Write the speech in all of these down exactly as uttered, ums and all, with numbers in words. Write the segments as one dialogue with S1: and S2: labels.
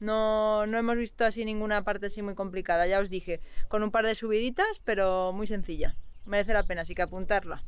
S1: No, no hemos visto así ninguna parte así muy complicada, ya os dije, con un par de subiditas, pero muy sencilla. Merece la pena, así que apuntarla.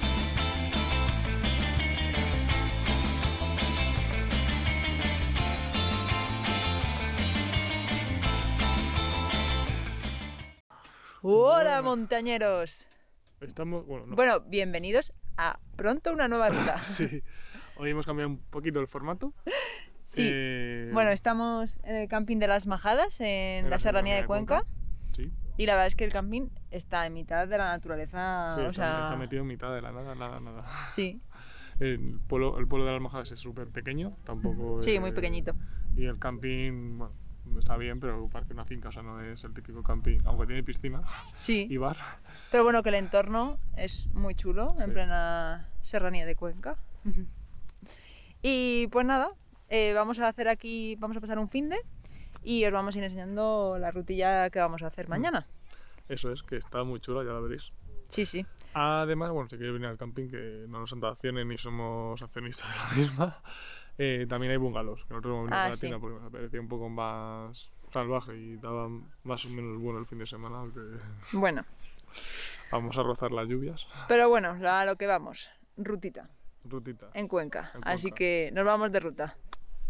S1: ¡Hola, montañeros!
S2: Estamos, bueno, no.
S1: Bueno, bienvenidos a pronto una nueva ruta.
S2: Sí, hoy hemos cambiado un poquito el formato.
S1: Sí,
S2: eh...
S1: bueno, estamos en el camping de las Majadas, en, en la, la Serranía de, de Cuenca.
S2: Cuenca. Sí.
S1: Y la verdad es que el camping está en mitad de la naturaleza.
S2: Sí,
S1: o
S2: está,
S1: sea...
S2: está metido en mitad de la nada, nada, nada.
S1: Sí.
S2: El pueblo, el pueblo de las Majadas es súper pequeño, tampoco.
S1: Sí,
S2: eh,
S1: muy pequeñito.
S2: Y el camping, bueno, está bien, pero parece una finca, o sea, no es el típico camping, aunque tiene piscina.
S1: Sí.
S2: Y bar.
S1: Pero bueno, que el entorno es muy chulo, sí. En plena Serranía de Cuenca. Y pues nada, eh, vamos a hacer aquí, vamos a pasar un finde y os vamos a ir enseñando la rutilla que vamos a hacer mañana.
S2: Eso es, que está muy chula, ya la veréis.
S1: Sí, sí.
S2: Además, bueno, si queréis venir al camping, que no nos han dado acciones ni somos accionistas de la misma, eh, también hay bungalows, que nosotros hemos venido
S1: ah,
S2: a la
S1: sí.
S2: tienda porque nos parecía un poco más salvaje y daba más o menos bueno el fin de semana, aunque
S1: bueno,
S2: vamos a rozar las lluvias.
S1: Pero bueno, a lo que vamos, rutita.
S2: Rutita.
S1: En Cuenca,
S2: en Cuenca.
S1: Así que nos vamos de ruta.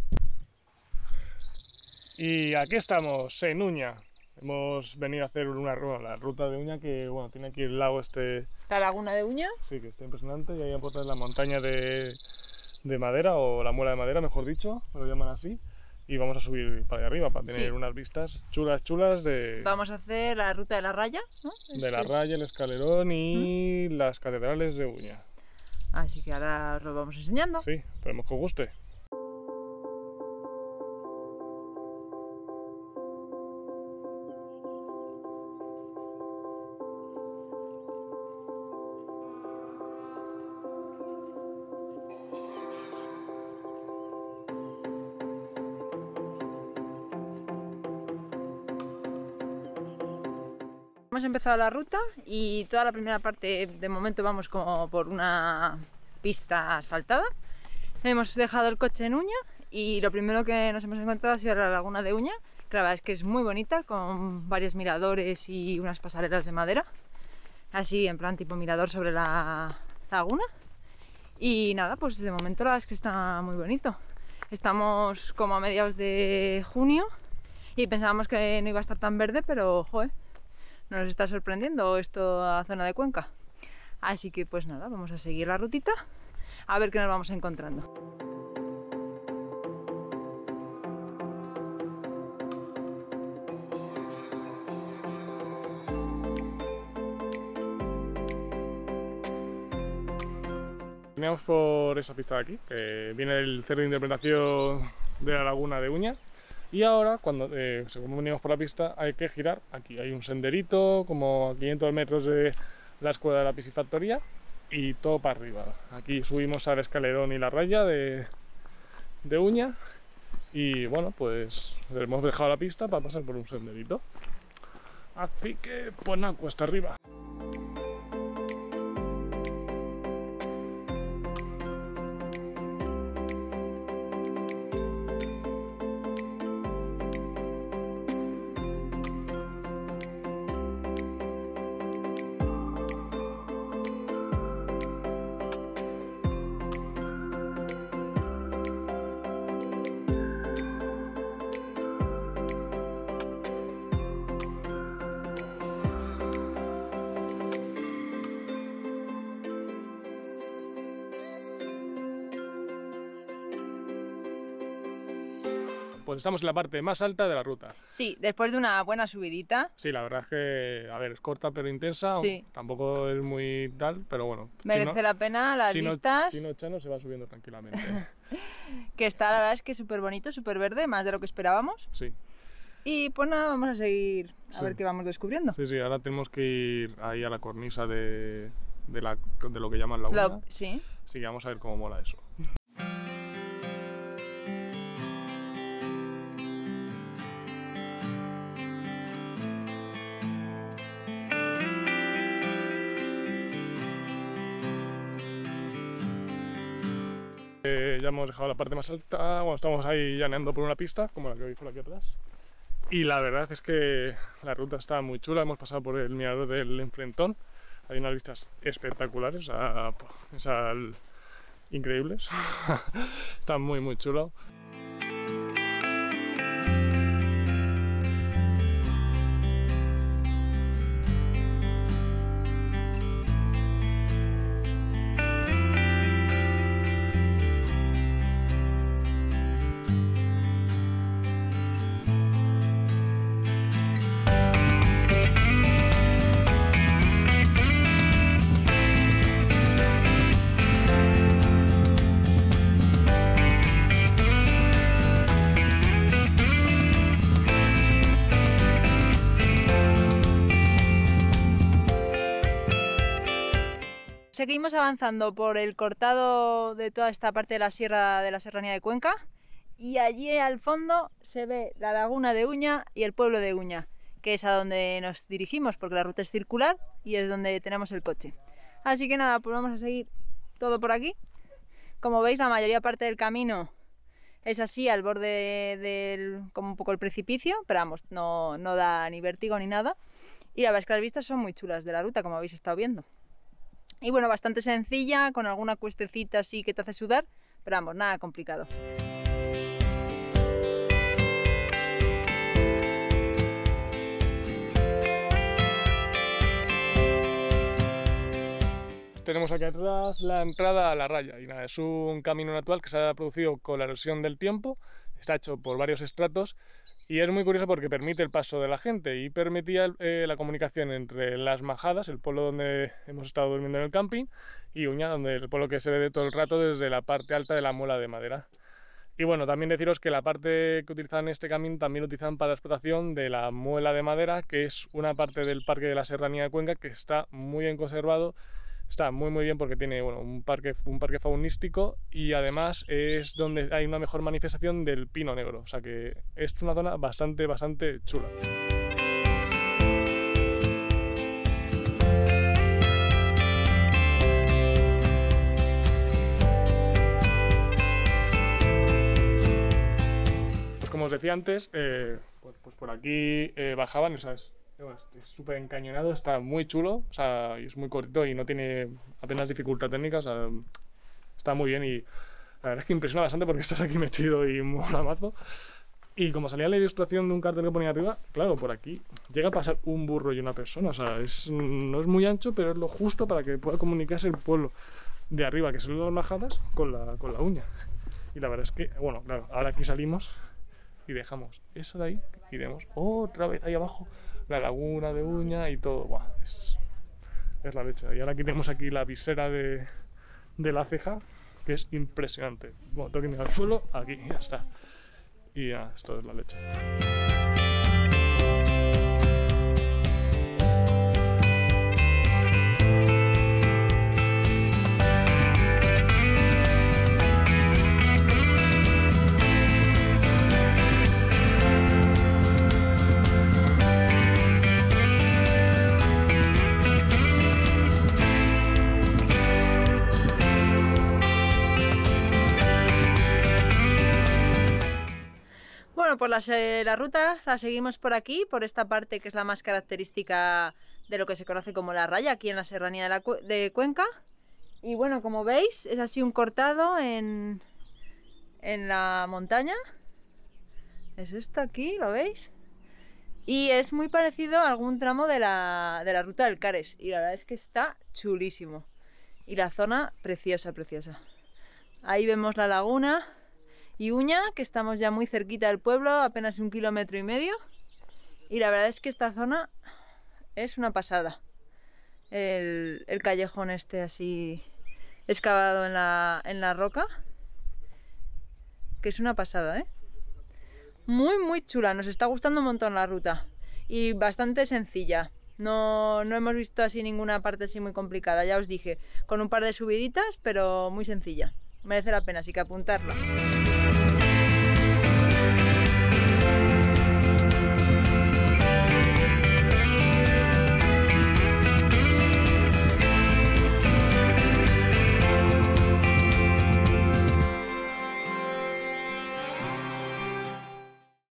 S2: Y aquí estamos, en Uña. Hemos venido a hacer una bueno, la ruta de Uña, que bueno, tiene aquí el lago este...
S1: ¿La laguna de Uña?
S2: Sí, que está impresionante, y ahí a portar la montaña de, de madera, o la muela de madera, mejor dicho, lo llaman así. Y vamos a subir para allá arriba, para tener sí. unas vistas chulas, chulas de...
S1: Vamos a hacer la ruta de la Raya, ¿no?
S2: De la Raya, el Escalerón y ¿Mm? las catedrales de Uña.
S1: Así que ahora os lo vamos enseñando.
S2: Sí, esperemos que os guste.
S1: Hemos empezado la ruta y toda la primera parte de momento vamos como por una pista asfaltada. Hemos dejado el coche en Uña y lo primero que nos hemos encontrado ha sido la laguna de Uña, que la verdad es que es muy bonita, con varios miradores y unas pasarelas de madera, así en plan tipo mirador sobre la laguna. Y nada, pues de momento la verdad es que está muy bonito. Estamos como a mediados de junio y pensábamos que no iba a estar tan verde, pero joder, nos está sorprendiendo esta zona de Cuenca. Así que pues nada, vamos a seguir la rutita a ver qué nos vamos encontrando.
S2: Veníamos por esa pista de aquí, que viene el centro de interpretación de la laguna de Uña. Y ahora, cuando eh, según venimos por la pista, hay que girar. Aquí hay un senderito, como a quinientos metros de la escuela de la piscifactoría, y todo para arriba. Aquí subimos al Escalerón y la Raya de, de Uña, y bueno, pues hemos dejado la pista para pasar por un senderito. Así que, pues nada, cuesta arriba. Pues estamos en la parte más alta de la ruta.
S1: Sí, después de una buena subidita.
S2: Sí, la verdad es que, a ver, es corta pero intensa, sí. Tampoco es muy tal, pero bueno.
S1: Merece si no, la pena las
S2: si
S1: vistas.
S2: No, si no, Chano se va subiendo tranquilamente.
S1: Que está, la verdad es que súper bonito, súper verde, más de lo que esperábamos.
S2: Sí.
S1: Y pues nada, vamos a seguir a sí. ver qué vamos descubriendo.
S2: Sí, sí, ahora tenemos que ir ahí a la cornisa de, de, la, de lo que llaman la Laguna.
S1: Sí.
S2: Sí, vamos a ver cómo mola eso. Eh, ya hemos dejado la parte más alta, bueno, estamos ahí llaneando por una pista, como la que veis por aquí atrás. Y la verdad es que la ruta está muy chula, hemos pasado por el mirador del Enfrentón, hay unas vistas espectaculares, a, o sea, increíbles, está muy muy chulo.
S1: Seguimos avanzando por el cortado de toda esta parte de la sierra de la Serranía de Cuenca y allí al fondo se ve la laguna de Uña y el pueblo de Uña, que es a donde nos dirigimos porque la ruta es circular y es donde tenemos el coche. Así que nada, pues vamos a seguir todo por aquí. Como veis, la mayoría parte del camino es así al borde del, como un poco el precipicio, pero vamos, no, no da ni vértigo ni nada. Y la verdad es que las vistas son muy chulas de la ruta, como habéis estado viendo. Y bueno, bastante sencilla, con alguna cuestecita así que te hace sudar, pero vamos, nada complicado.
S2: Tenemos aquí atrás la entrada a la raya, y nada, es un camino natural que se ha producido con la erosión del tiempo, está hecho por varios estratos, y es muy curioso porque permite el paso de la gente y permitía eh, la comunicación entre Las Majadas, el pueblo donde hemos estado durmiendo en el camping, y Uña, donde el pueblo que se ve de todo el rato desde la parte alta de la muela de madera. Y bueno, también deciros que la parte que utilizan este camino también lo utilizan para la explotación de la muela de madera, que es una parte del parque de la Serranía de Cuenca que está muy bien conservado. Está muy muy bien porque tiene bueno, un, parque, un parque faunístico y además es donde hay una mejor manifestación del pino negro, o sea que es una zona bastante bastante chula. Pues como os decía antes, eh, pues, pues por aquí eh, bajaban, o sea, es súper encañonado, está muy chulo, o sea, y es muy cortito y no tiene apenas dificultad técnica, o sea, está muy bien y la verdad es que impresiona bastante porque estás aquí metido y mola mazo. Y como salía la ilustración de un cartel que ponía arriba, claro, por aquí llega a pasar un burro y una persona, o sea, es, no es muy ancho, pero es lo justo para que pueda comunicarse el pueblo de arriba, que son Las Majadas, con la, con la Uña. Y la verdad es que, bueno, claro, ahora aquí salimos y dejamos eso de ahí y vemos otra vez ahí abajo la laguna de Uña y todo. Buah, es, es la leche. Y ahora aquí tenemos aquí la visera de, de la ceja, que es impresionante. Bueno, tengo que mirar al suelo, aquí, ya está. Y ya, esto es la leche.
S1: Bueno, pues la, la ruta la seguimos por aquí, por esta parte que es la más característica de lo que se conoce como la raya, aquí en la Serranía de, la, de Cuenca. Y bueno, como veis, es así un cortado en, en la montaña. Es esto aquí, ¿lo veis? Y es muy parecido a algún tramo de la, de la ruta del Cares. Y la verdad es que está chulísimo. Y la zona preciosa, preciosa. Ahí vemos la laguna y Uña, que estamos ya muy cerquita del pueblo, apenas un kilómetro y medio. Y la verdad es que esta zona es una pasada. El, el callejón este así excavado en la, en la roca, que es una pasada, ¿eh? Muy muy chula, nos está gustando un montón la ruta y bastante sencilla. No, no hemos visto así ninguna parte así muy complicada, ya os dije, con un par de subiditas, pero muy sencilla. Merece la pena, así que apuntarla.